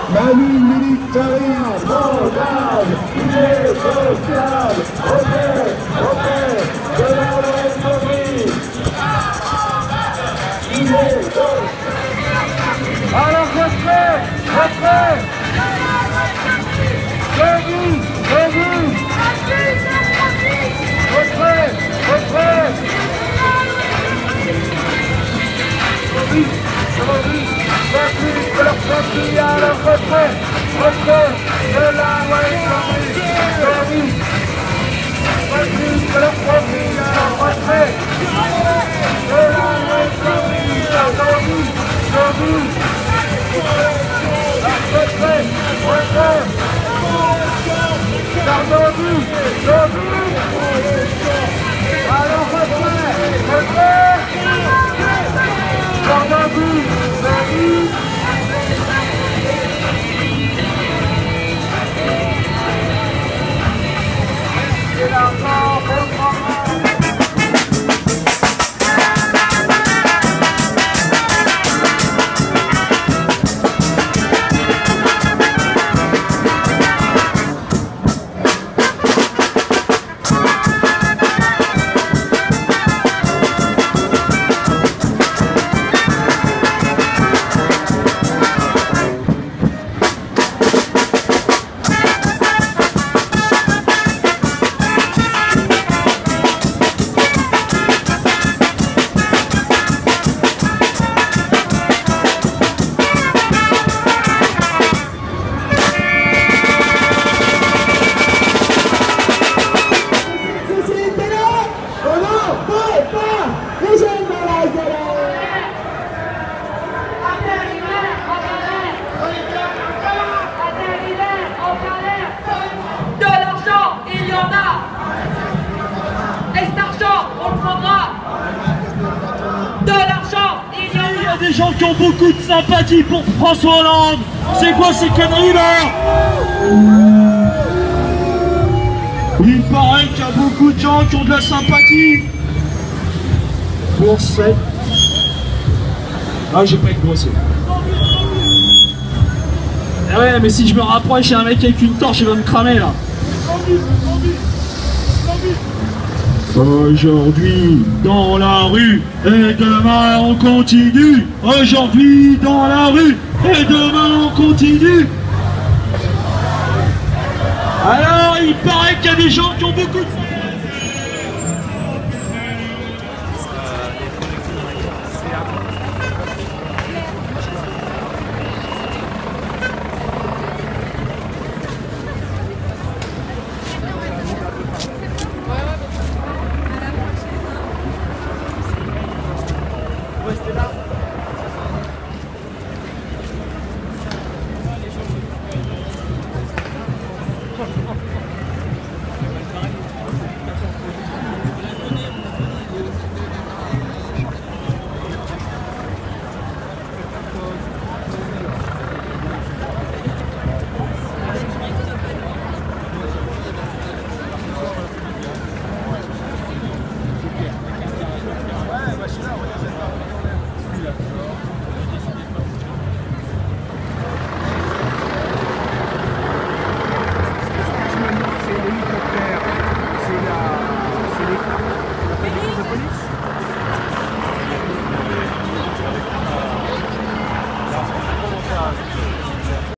Manu militaire, mondial, il est social, ok, de la République. Il est social. Alors retrait, debout, retrait. De leur famille à leur retrait de la République. De leur famille à leur retrait de la République. Debout. Alors des gens qui ont beaucoup de sympathie pour François Hollande. C'est quoi ces conneries là? Il paraît qu'il y a beaucoup de gens qui ont de la sympathie pour cette... Ah, j'ai pas été grossier. Ah ouais, mais si je me rapproche, il y a un mec avec une torche, il va me cramer là. Aujourd'hui dans la rue et demain on continue. Aujourd'hui dans la rue et demain on continue. Alors il paraît qu'il y a des gens qui ont beaucoup de...